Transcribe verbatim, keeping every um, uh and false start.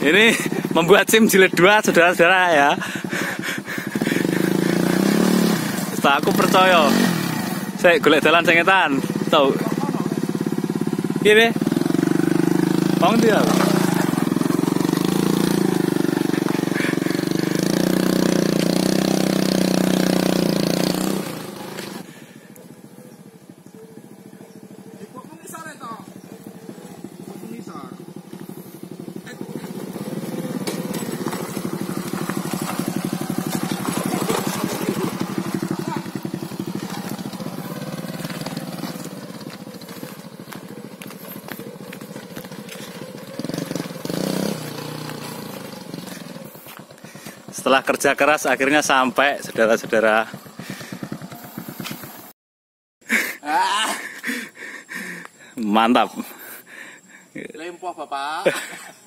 Ini membuat SIM jilid dua, saudara-saudara ya. Setelah aku percaya. Saya golek dalan sing etan. Tau. Ini. Bang dia. Setelah kerja keras akhirnya sampai, saudara-saudara. Mantap. Lempoh, Bapak.